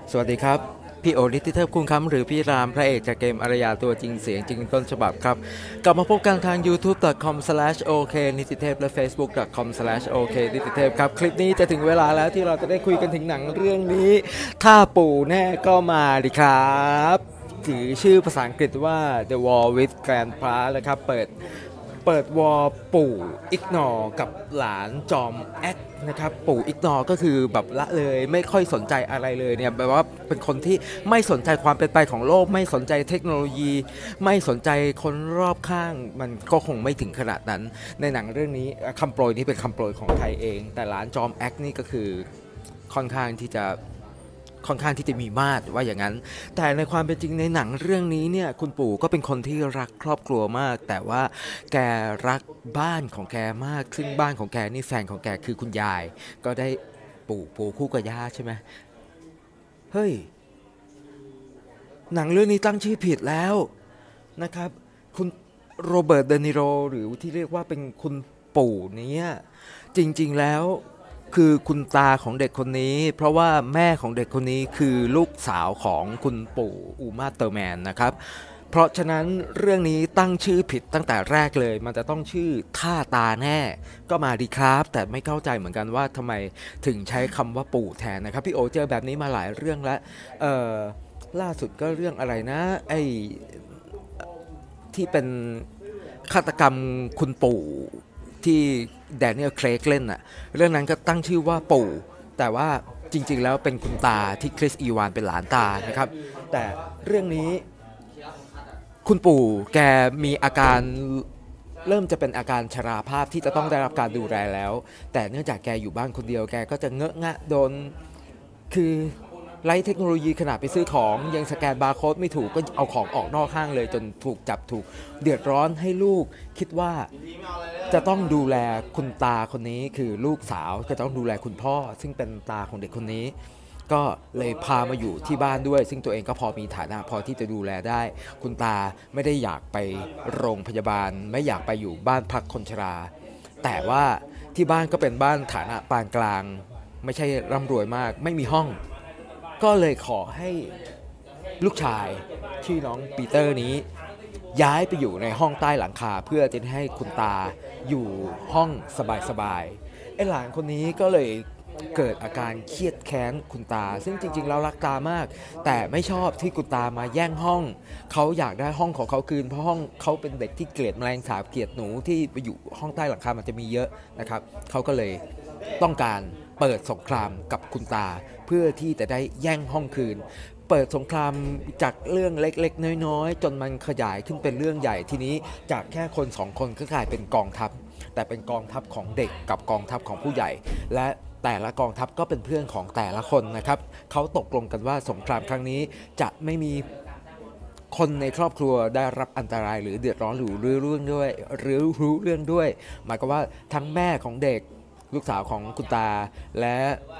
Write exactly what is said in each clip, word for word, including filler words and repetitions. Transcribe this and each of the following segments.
สวัสดีครับพี่โอลิทิเทพคุณคำหรือพี่รามพระเอกจากเกมอารยาตัวจริงเสียงจริงต้นฉบับครับกลับมาพบกันทาง ยูทูบ ดอท คอม สแลช โอ เค นิติเทพและ เฟซบุ๊ก ดอท คอม สแลช โอ เค นิติเทพครับคลิปนี้จะถึงเวลาแล้วที่เราจะได้คุยกันถึงหนังเรื่องนี้ถ้าปู่แน่ก็มาดิครับถือชื่อภาษาอังกฤษว่า The War with Grandpa นะครับเปิดเปิดวอลปู่อิกนอกับหลานจอมแอคนะครับปู่อิกนอก็คือแบบละเลยไม่ค่อยสนใจอะไรเลยเนี่ยแปลว่าเป็นคนที่ไม่สนใจความเป็นไปของโลกไม่สนใจเทคโนโลยีไม่สนใจคนรอบข้างมันก็คงไม่ถึงขนาดนั้นในหนังเรื่องนี้คำโปรยนี้เป็นคำโปรยของไทยเองแต่หลานจอมแอคนี่ก็คือค่อนข้างที่จะค่อนข้างที่จะมีมาตรว่าอย่างนั้นแต่ในความเป็นจริงในหนังเรื่องนี้เนี่ยคุณปู่ก็เป็นคนที่รักครอบครัวมากแต่ว่าแกรักบ้านของแกมากซึ่งบ้านของแกนี่แฟนของแกคือคุณยายก็ได้ปู่ปู่คู่กับย่าใช่ไหมเฮ้ยหนังเรื่องนี้ตั้งชื่อผิดแล้วนะครับคุณโรเบิร์ตเดนิโรหรือที่เรียกว่าเป็นคุณปู่นี้จริงๆแล้วคือคุณตาของเด็กคนนี้เพราะว่าแม่ของเด็กคนนี้คือลูกสาวของคุณปู่อูมาเตอร์แมนนะครับเพราะฉะนั้นเรื่องนี้ตั้งชื่อผิดตั้งแต่แรกเลยมันจะต้องชื่อท่าตาแน่ก็มาดีครับแต่ไม่เข้าใจเหมือนกันว่าทำไมถึงใช้คำว่าปู่แทนนะครับพี่โอเจอแบบนี้มาหลายเรื่องแล้วเอ่อล่าสุดก็เรื่องอะไรนะไอ้ที่เป็นฆาตกรรมคุณปู่ที่แดเนียล เครกเล่นอะเรื่องนั้นก็ตั้งชื่อว่าปู่แต่ว่าจริงๆแล้วเป็นคุณตาที่คริสอีวานเป็นหลานตานะครับแต่เรื่องนี้คุณปู่แกมีอาการเริ่มจะเป็นอาการชราภาพที่จะต้องได้รับการดูแลแล้วแต่เนื่องจากแกอยู่บ้านคนเดียวแกก็จะเงอะงะโดนคือไร้เทคโนโลยีขนาดไปซื้อของยังสแกนบาร์โค้ดไม่ถูกก็เอาของออกนอกห้างเลยจนถูกจับถูกเดือดร้อนให้ลูกคิดว่าจะต้องดูแลคุณตาคนนี้คือลูกสาวจะต้องดูแลคุณพ่อซึ่งเป็นตาของเด็กคนนี้ก็เลยพามาอยู่ที่บ้านด้วยซึ่งตัวเองก็พอมีฐานะพอที่จะดูแลได้คุณตาไม่ได้อยากไปโรงพยาบาลไม่อยากไปอยู่บ้านพักคนชราแต่ว่าที่บ้านก็เป็นบ้านฐานะปานกลางไม่ใช่ร่ำรวยมากไม่มีห้องก็เลยขอให้ลูกชายชื่อน้องปีเตอร์นี้ย้ายไปอยู่ในห้องใต้หลังคาเพื่อจะให้คุณตาอยู่ห้องสบายๆไอ้หลานคนนี้ก็เลยเกิดอาการเครียดแค้นคุณตาซึ่งจริงๆแล้วรักตามากแต่ไม่ชอบที่คุณตามาแย่งห้องเขาอยากได้ห้องของเขาคืนเพราะห้องเขาเป็นเด็กที่เกลียดแมลงสาบเกลียดหนูที่ไปอยู่ห้องใต้หลังคามันจะมีเยอะนะครับเขาก็เลยต้องการเปิดสงครามกับคุณตาเพื่อที่จะได้แย่งห้องคืนเปิดสงครามจากเรื่องเล็กๆน้อยๆจนมันขยายขึ้นเป็นเรื่องใหญ่ทีนี้จากแค่คนสองคนก็กลายเป็นกองทัพแต่เป็นกองทัพของเด็กกับกองทัพของผู้ใหญ่และแต่ละกองทัพก็เป็นเพื่อนของแต่ละคนนะครับเขาตกลงกันว่าสงครามครั้งนี้จะไม่มีคนในครอบครัวได้รับอันตรายหรือเดือดร้อนหรือรู้เรื่องด้วยหรือรู้เรื่องด้วยหมายความว่าทั้งแม่ของเด็กลูกสาวของคุณตาและ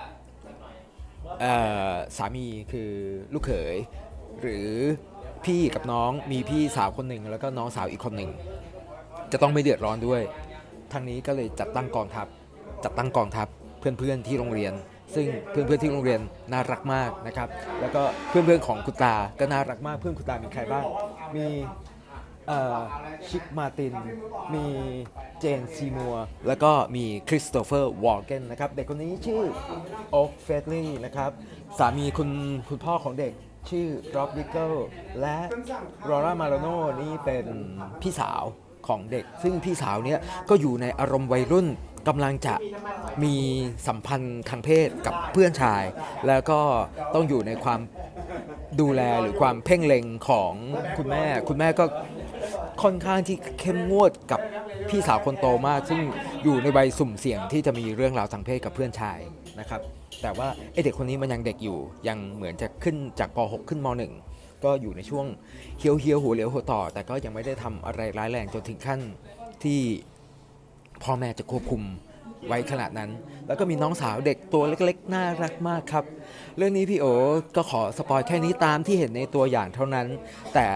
สามีคือลูกเขยหรือพี่กับน้องมีพี่สาวคนหนึ่งแล้วก็น้องสาวอีกคนหนึ่งจะต้องไม่เดือดร้อนด้วยทางนี้ก็เลยจัดตั้งกองทัพจัดตั้งกองทัพเพื่อนๆที่โรงเรียนซึ่งเพื่อนๆที่โรงเรียนน่ารักมากนะครับแล้วก็เพื่อนๆของคุณตาก็น่ารักมากเพื่อนคุณตามีใครบ้างมีชิคมาตินมีเจนซีมัวแล้วก็มีคริสโตเฟอร์วอลเกนนะครับเด็กคนนี้ชื่อโอ๊คเฟดลี่นะครับสามีคุณคุณพ่อของเด็กชื่อร็อบบิเกิลและรอร่ามาโลโน่นี่เป็นพี่สาวของเด็กซึ่งพี่สาวเนี้ยก็อยู่ในอารมณ์วัยรุ่นกำลังจะมีสัมพันธ์ทางเพศกับเพื่อนชายแล้วก็ต้องอยู่ในความดูแลหรือความเพ่งเล็งของคุณแม่คุณแม่ก็ค่อนข้างที่เข้มงวดกับพี่สาวคนโตมากซึ่งอยู่ในวัยสุ่มเสี่ยงที่จะมีเรื่องราวทางเพศกับเพื่อนชายนะครับแต่ว่าไอเด็กคนนี้มันยังเด็กอยู่ยังเหมือนจะขึ้นจากป .หก ขึ้นม .หนึ่ง ก็อยู่ในช่วงเฮี้ยวเฮี้ยวหัวเหลียวหัวต่อแต่ก็ยังไม่ได้ทำอะไรร้ายแรงจนถึงขั้นที่พ่อแม่จะควบคุมไว้ขนาดนั้นแล้วก็มีน้องสาวเด็กตัวเล็กๆน่ารักมากครับเรื่องนี้พี่โอก็ขอสปอยแค่นี้ตามที่เห็นในตัวอย่างเท่านั้นแต่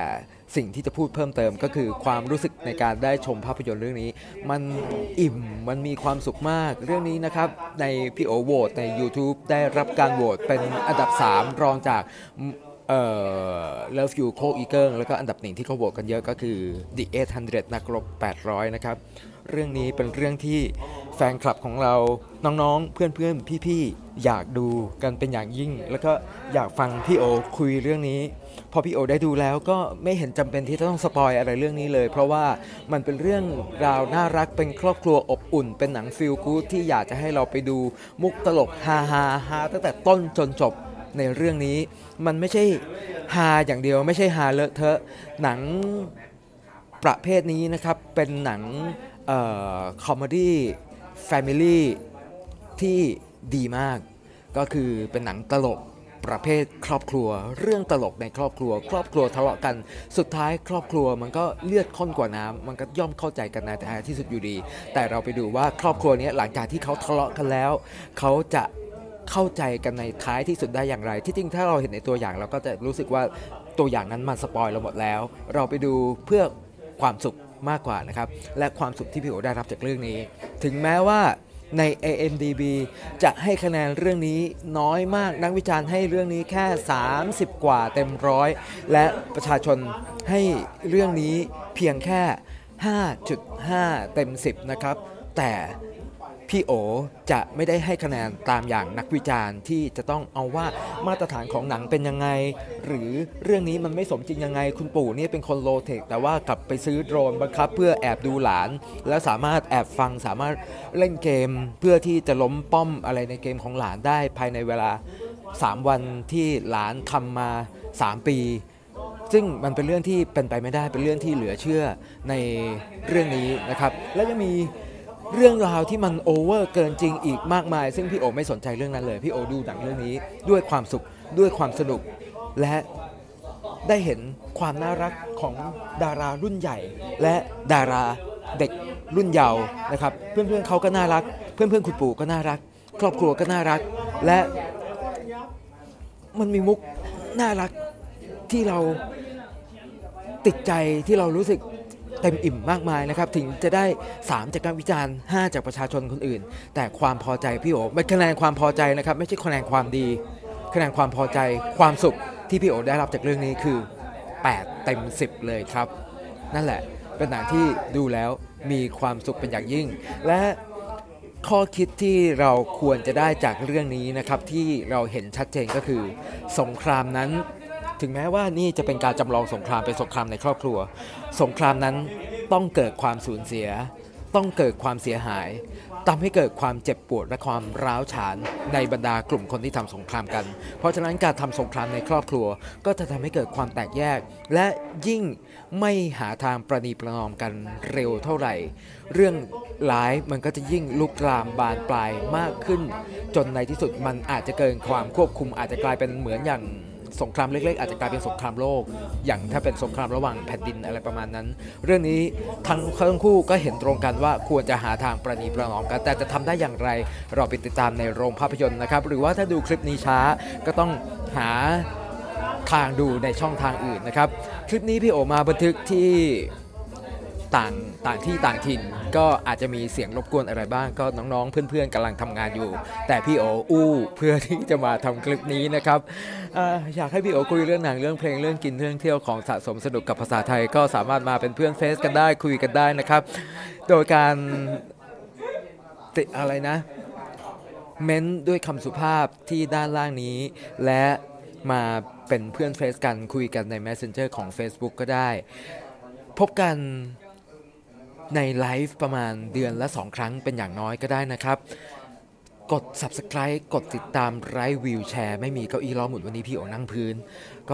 สิ่งที่จะพูดเพิ่มเติมก็คือความรู้สึกในการได้ชมภาพยนตร์เรื่องนี้มันอิ่มมันมีความสุขมากเรื่องนี้นะครับในพี่โอโหวตใน YouTube ได้รับการโหวตเป็นอันดับสามรองจากเอ่อ Love You โคอีเกิงแล้วก็อันดับหนึ่งที่เขาโหวตกันเยอะก็คือ The แปดร้อยนักรบแปดร้อยนะครับเรื่องนี้เป็นเรื่องที่แฟนคลับของเราน้องๆเพื่อนๆพี่ๆอยากดูกันเป็นอย่างยิ่งแล้วก็อยากฟังพี่โอคุยเรื่องนี้พอพี่โอได้ดูแล้วก็ไม่เห็นจำเป็นที่จะต้องสปอยอะไรเรื่องนี้เลยเพราะว่ามันเป็นเรื่องราวน่ารักเป็นครอบครัวอบอุ่นเป็นหนังฟีลกู๊ดที่อยากจะให้เราไปดูมุกตลกฮาฮาฮาตั้งแต่ต้นจนจบในเรื่องนี้มันไม่ใช่ฮาอย่างเดียวไม่ใช่ฮาเลอะเทอะหนังประเภทนี้นะครับเป็นหนังเอ่อคอมเมดี้แฟมิลี่ที่ดีมากก็คือเป็นหนังตลกประเภทครอบครัวเรื่องตลกในครอบครัวครอบครัวทะเลาะกันสุดท้ายครอบครัวมันก็เลือดข้นกว่าน้ำมันก็ย่อมเข้าใจกันในท้ายที่สุดอยู่ดีแต่เราไปดูว่าครอบครัวนี้หลังจากที่เขาทะเลาะกันแล้วเขาจะเข้าใจกันในท้ายที่สุดได้อย่างไรที่จริงถ้าเราเห็นในตัวอย่างเราก็จะรู้สึกว่าตัวอย่างนั้นมันสปอยเราหมดแล้วเราไปดูเพื่อความสุขมากกว่านะครับและความสุขที่พี่โอได้รับจากเรื่องนี้ถึงแม้ว่าใน เอ เอ็ม ดี บี จะให้คะแนนเรื่องนี้น้อยมากนักวิจารณ์ให้เรื่องนี้แค่สามสิบกว่าเต็มร้อยและประชาชนให้เรื่องนี้เพียงแค่ ห้าจุดห้า เต็มสิบนะครับแต่พี่โอจะไม่ได้ให้คะแนนตามอย่างนักวิจารณ์ที่จะต้องเอาว่ามาตรฐานของหนังเป็นยังไงหรือเรื่องนี้มันไม่สมจริงยังไงคุณปู่นี่เป็นคนโลเทคแต่ว่ากลับไปซื้อโดรนบังคับเพื่อแอบดูหลานแล้วสามารถแอบฟังสามารถเล่นเกมเพื่อที่จะล้มป้อมอะไรในเกมของหลานได้ภายในเวลาสามวันที่หลานทำมาสามปีซึ่งมันเป็นเรื่องที่เป็นไปไม่ได้เป็นเรื่องที่เหลือเชื่อในเรื่องนี้นะครับและยังมีเรื่องราวที่มันโอเวอร์เกินจริงอีกมากมายซึ่งพี่โอไม่สนใจเรื่องนั้นเลยพี่โอดูหนังเรื่องนี้ด้วยความสุขด้วยความสนุกและได้เห็นความน่ารักของดารารุ่นใหญ่และดาราเด็กรุ่นเยาว์นะครับเพื่อนๆเขาก็น่ารักเพื่อนๆคุณปู่ก็น่ารักครอบครัวก็น่ารักและมันมีมุกน่ารักที่เราติดใจที่เรารู้สึกเต็มอิ่มมากมายนะครับถึงจะได้สามจากการวิจารณ์ห้าจากประชาชนคนอื่นแต่ความพอใจพี่โอไม่คะแนนความพอใจนะครับไม่ใช่คะแนนความดีคะแนนความพอใจความสุขที่พี่โอได้รับจากเรื่องนี้คือแปดเต็มสิบเลยครับนั่นแหละเป็นหนังที่ดูแล้วมีความสุขเป็นอย่างยิ่งและข้อคิดที่เราควรจะได้จากเรื่องนี้นะครับที่เราเห็นชัดเจนก็คือสงครามนั้นถึงแม้ว่านี่จะเป็นการจำลองสงครามเป็นสงครามในครอบครัวสงครามนั้นต้องเกิดความสูญเสียต้องเกิดความเสียหายทำให้เกิดความเจ็บปวดและความร้าวฉานในบรรดากลุ่มคนที่ทำสงครามกันเพราะฉะนั้นการทำสงครามในครอบครัวก็จะทำให้เกิดความแตกแยกและยิ่งไม่หาทางประนีประนอมกันเร็วเท่าไหร่เรื่องร้ายมันก็จะยิ่งลุกลามบานปลายมากขึ้นจนในที่สุดมันอาจจะเกินความควบคุมอาจจะกลายเป็นเหมือนอย่างสงครามเล็กๆอาจจะกลายเป็นสงครามโลกอย่างถ้าเป็นสงครามระหว่างแผ่นดินอะไรประมาณนั้นเรื่องนี้ทั้งทั้งคู่ก็เห็นตรงกันว่าควรจะหาทางประนีประนอมกันแต่จะทำได้อย่างไรเราไปติดตามในโรงภาพยนตร์นะครับหรือว่าถ้าดูคลิปนี้ช้าก็ต้องหาทางดูในช่องทางอื่นนะครับคลิปนี้พี่โอมาบันทึกที่ต่างต่างที่ต่างถิ่นก็อาจจะมีเสียงรบกวนอะไรบ้างก็น้องๆเพื่อนๆกำลังทำงานอยู่แต่พี่โออู้เพื่อที่จะมาทำคลิปนี้นะครับออยากให้พี่โอคุยเรื่องหนังเรื่องเพลงเรื่องกินเรื่องเที่ยวของสะสมสนุกกับภาษาไทยก็สามารถมาเป็นเพื่อนเฟซกันได้คุยกันได้นะครับโดยการติดอะไรนะเม้นด้วยคำสุภาพที่ด้านล่างนี้และมาเป็นเพื่อนเฟซกันคุยกันใน Messenger ของ Facebook ก็ได้พบกันในไลฟ์ประมาณเดือนละสองครั้งเป็นอย่างน้อยก็ได้นะครับกด Subscribe กดติดตามไร้วิวแชร์ไม่มีเก้าอี้ล้อหมุนวันนี้พี่โอนั่งพื้นก็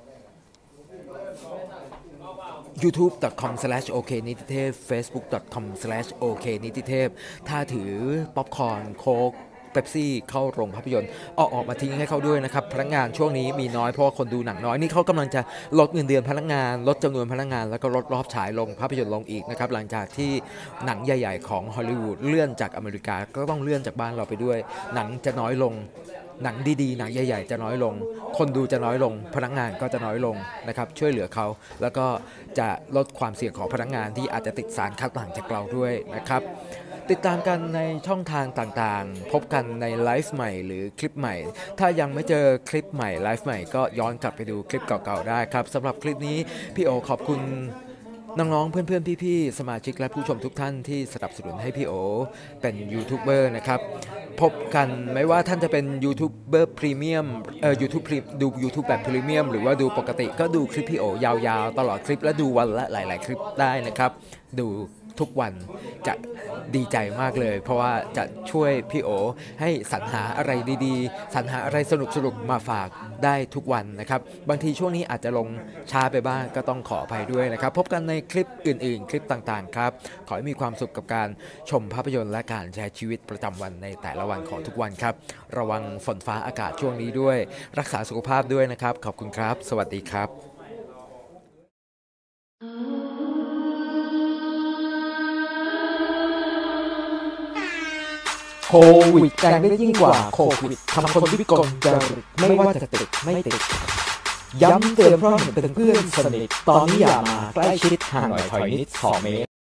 ยูทูบ ดอท คอม สแลช โอ เค นิติเทพ เฟซบุ๊ก ดอท คอม สแลช โอ เค นิติเทพถ้าถือป๊อปคอร์นโค้กเป๊ปซี่เข้าโรงภาพยนตร์เอาออกมาทิ้งให้เขาด้วยนะครับพนักงานช่วงนี้มีน้อยเพราะว่าคนดูหนังน้อยนี่เขากำลังจะลดเงินเดือนพนักงานลดจำนวนพนักงานแล้วก็ลดรอบฉายลงภาพยนตร์ลงอีกนะครับหลังจากที่หนังใหญ่ๆของฮอลลีวูดเลื่อนจากอเมริกาก็ต้องเลื่อนจากบ้านเราไปด้วยหนังจะน้อยลงหนังดีๆหนังใหญ่ๆจะน้อยลงคนดูจะน้อยลงพนักงานก็จะน้อยลงนะครับช่วยเหลือเขาแล้วก็จะลดความเสี่ยงของพนักงานที่อาจจะติดสารคัดหลั่งจากเราด้วยนะครับติดตามกันในช่องทางต่างๆพบกันในไลฟ์ใหม่หรือคลิปใหม่ถ้ายังไม่เจอคลิปใหม่ไลฟ์ใหม่ก็ย้อนกลับไปดูคลิปเก่าๆได้ครับสำหรับคลิปนี้พี่โอขอบคุณน้องๆเพื่อนๆพี่ๆสมาชิกและผู้ชมทุกท่านที่สนับสนุนให้พี่โอเป็นยูทูบเบอร์นะครับพบกันไม่ว่าท่านจะเป็นยูทูบเบอร์พรีเมียมเอ่อยูทูบดู YouTube แบบพรีเมียมหรือว่าดูปกติก็ดูคลิปพี่โอยาวๆตลอดคลิปและดูวันละหลายๆคลิปได้นะครับดูทุกวันจะดีใจมากเลยเพราะว่าจะช่วยพี่โอให้สรรหาอะไรดีๆสรรหาอะไรสนุกๆมาฝากได้ทุกวันนะครับบางทีช่วงนี้อาจจะลงช้าไปบ้างก็ต้องขออภัยด้วยนะครับพบกันในคลิปอื่นๆคลิปต่างๆครับขอให้มีความสุขกับการชมภาพยนตร์และการใช้ชีวิตประจำวันในแต่ละวันของทุกวันครับระวังฝนฟ้าอากาศช่วงนี้ด้วยรักษาสุขภาพด้วยนะครับขอบคุณครับสวัสดีครับโควิดแรงได้ยิ่งกว่าโควิดทำคนวิกลจริตไม่ว่าจะติดไม่ติดย้ำเตือนเพราะเห็นเป็นเพื่อนสนิทตอนนี้อย่ามาใกล้ชิดห่างหน่อยถอยนิดสองเมตร